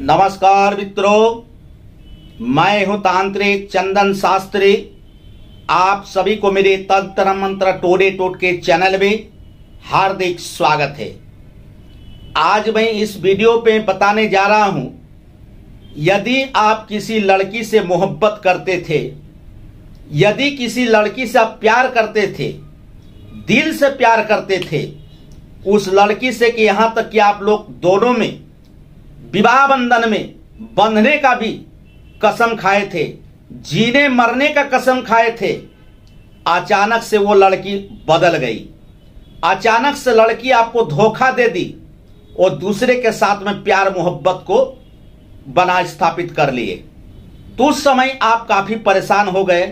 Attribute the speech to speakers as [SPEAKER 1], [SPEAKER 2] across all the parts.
[SPEAKER 1] नमस्कार मित्रों, मैं हूं तांत्रिक चंदन शास्त्री। आप सभी को मेरे तंत्र मंत्र टोने टोटके चैनल में हार्दिक स्वागत है। आज मैं इस वीडियो पे बताने जा रहा हूं, यदि आप किसी लड़की से मोहब्बत करते थे, यदि किसी लड़की से आप प्यार करते थे, दिल से प्यार करते थे, उस लड़की से कि यहां तक कि आप लोग दोनों में विवाह बंधन में बंधने का भी कसम खाए थे, जीने मरने का कसम खाए थे, अचानक से वो लड़की बदल गई। अचानक से लड़की आपको धोखा दे दी और दूसरे के साथ में प्यार मोहब्बत को बना स्थापित कर लिए। तो उस समय आप काफी परेशान हो गए।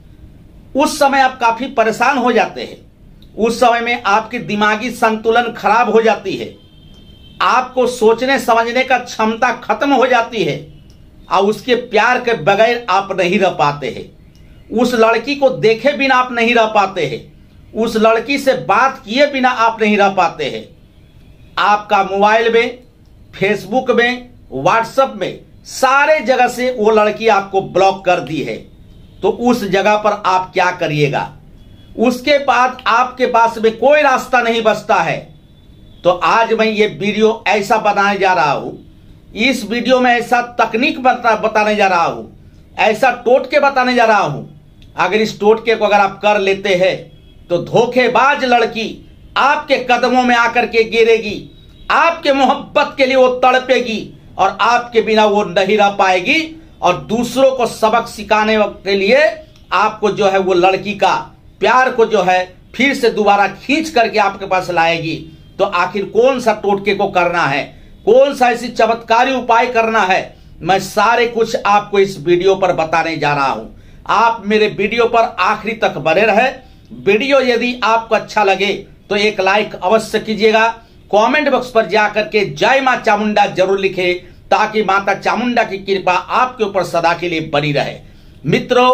[SPEAKER 1] उस समय आप काफी परेशान हो जाते हैं। उस समय में आपकी दिमागी संतुलन खराब हो जाती है, आपको सोचने समझने का क्षमता खत्म हो जाती है और उसके प्यार के बगैर आप नहीं रह पाते हैं। उस लड़की को देखे बिना आप नहीं रह पाते हैं, उस लड़की से बात किए बिना आप नहीं रह पाते हैं। आपका मोबाइल में, फेसबुक में, व्हाट्सएप में सारे जगह से वो लड़की आपको ब्लॉक कर दी है। तो उस जगह पर आप क्या करिएगा? उसके बाद आपके पास में कोई रास्ता नहीं बचता है। तो आज मैं ये वीडियो ऐसा बनाने जा रहा हूं, इस वीडियो में ऐसा तकनीक बताने जा रहा हूं, ऐसा टोटके बताने जा रहा हूं। अगर इस टोटके को अगर आप कर लेते हैं तो धोखेबाज लड़की आपके कदमों में आकर के गिरेगी, आपके मोहब्बत के लिए वो तड़पेगी और आपके बिना वो नहीं रह पाएगी और दूसरों को सबक सिखाने के लिए आपको जो है वो लड़की का प्यार को जो है फिर से दोबारा खींच करके आपके पास लाएगी। तो आखिर कौन सा टोटके को करना है, कौन सा ऐसी चमत्कारी उपाय करना है, मैं सारे कुछ आपको इस वीडियो पर बताने जा रहा हूं। आप मेरे वीडियो पर आखिरी तक बने रहे। वीडियो यदि आपको अच्छा लगे तो एक लाइक अवश्य कीजिएगा। कमेंट बॉक्स पर जाकर के जय मां चामुंडा जरूर लिखे, ताकि माता चामुंडा की कृपा आपके ऊपर सदा के लिए बनी रहे। मित्रों,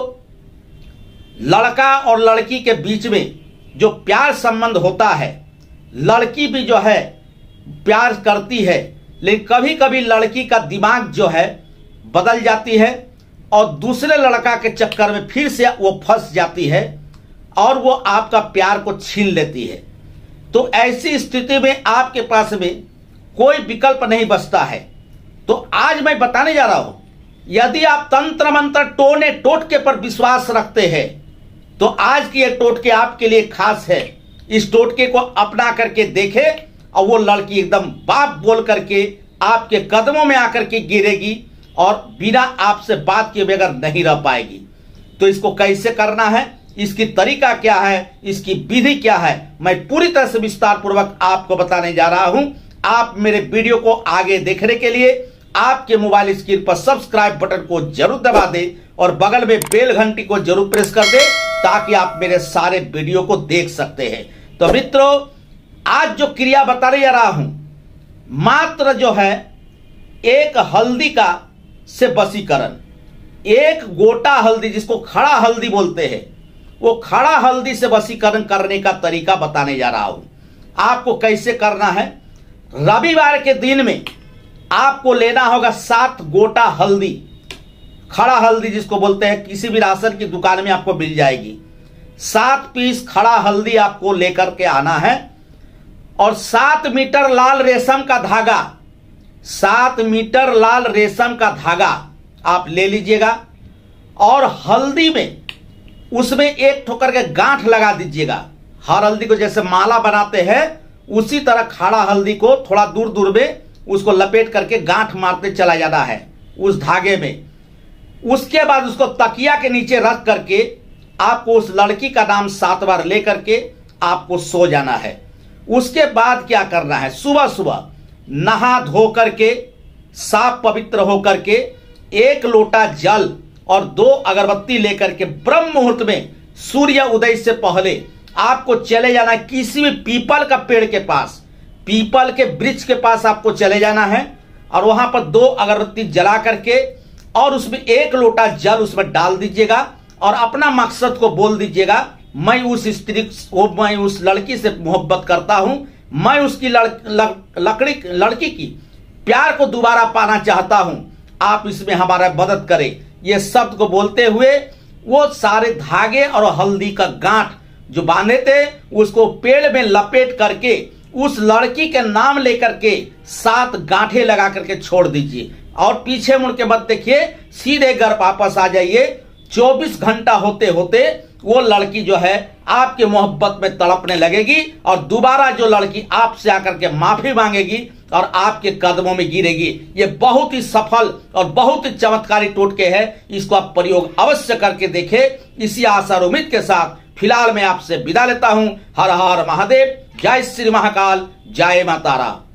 [SPEAKER 1] लड़का और लड़की के बीच में जो प्यार संबंध होता है, लड़की भी जो है प्यार करती है, लेकिन कभी कभी लड़की का दिमाग जो है बदल जाती है और दूसरे लड़का के चक्कर में फिर से वो फंस जाती है और वो आपका प्यार को छीन लेती है। तो ऐसी स्थिति में आपके पास में कोई विकल्प नहीं बचता है। तो आज मैं बताने जा रहा हूं, यदि आप तंत्र मंत्र टोने टोटके पर विश्वास रखते हैं तो आज की यह टोटके आपके लिए खास है। इस टोटके को अपना करके देखे और वो लड़की एकदम बाप बोल करके आपके कदमों में आकर के गिरेगी और बिना आपसे बात किए बगैर नहीं रह पाएगी। तो इसको कैसे करना है, इसकी तरीका क्या है, इसकी विधि क्या है, मैं पूरी तरह से विस्तार पूर्वक आपको बताने जा रहा हूं। आप मेरे वीडियो को आगे देखने के लिए आपके मोबाइल स्क्रीन पर सब्सक्राइब बटन को जरूर दबा दे और बगल में बेल घंटी को जरूर प्रेस कर दे, ताकि आप मेरे सारे वीडियो को देख सकते हैं। तो मित्रों, आज जो क्रिया बताने जा रहा हूं, मात्र जो है एक हल्दी का से वशीकरण, एक गोटा हल्दी जिसको खड़ा हल्दी बोलते हैं, वो खड़ा हल्दी से वशीकरण करने का तरीका बताने जा रहा हूं। आपको कैसे करना है? रविवार के दिन में आपको लेना होगा 7 गोटा हल्दी, खड़ा हल्दी जिसको बोलते हैं, किसी भी राशन की दुकान में आपको मिल जाएगी। 7 पीस खड़ा हल्दी आपको लेकर के आना है और 7 मीटर लाल रेशम का धागा, 7 मीटर लाल रेशम का धागा आप ले लीजिएगा और हल्दी में उसमें एक ठोकर के गांठ लगा दीजिएगा। हर हल्दी को जैसे माला बनाते हैं उसी तरह खड़ा हल्दी को थोड़ा दूर दूर में उसको लपेट करके गांठ मारते चला जाना है उस धागे में। उसके बाद उसको तकिया के नीचे रख करके आपको उस लड़की का नाम 7 बार लेकर के आपको सो जाना है। उसके बाद क्या करना है? सुबह सुबह नहा धो करके साफ पवित्र होकर के 1 लोटा जल और 2 अगरबत्ती लेकर के ब्रह्म मुहूर्त में सूर्य उदय से पहले आपको चले जाना है किसी भी पीपल का पेड़ के पास, पीपल के वृक्ष के पास आपको चले जाना है और वहां पर 2 अगरबत्ती जला करके और उसमें 1 लोटा जल उसमें डाल दीजिएगा और अपना मकसद को बोल दीजिएगा, मैं उस स्त्री को, मैं उस लड़की से मोहब्बत करता हूं, मैं उसकी लड़की की प्यार को दोबारा पाना चाहता हूं, आप इसमें हमारा मदद करें। ये शब्द को बोलते हुए वो सारे धागे और हल्दी का गांठ जो बांधे थे उसको पेड़ में लपेट करके उस लड़की के नाम लेकर के 7 गांठें लगा करके छोड़ दीजिए और पीछे मुड़ के मत देखिए, सीधे घर वापस आ जाइए। 24 घंटा होते होते वो लड़की जो है आपके मोहब्बत में तड़पने लगेगी और दोबारा जो लड़की आपसे आकर के माफी मांगेगी और आपके कदमों में गिरेगी। ये बहुत ही सफल और बहुत ही चमत्कारी टोटके हैं। इसको आप प्रयोग अवश्य करके देखें। इसी आशा और उम्मीद के साथ फिलहाल मैं आपसे विदा लेता हूं। हर हर महादेव, जय श्री महाकाल, जय माता तारा।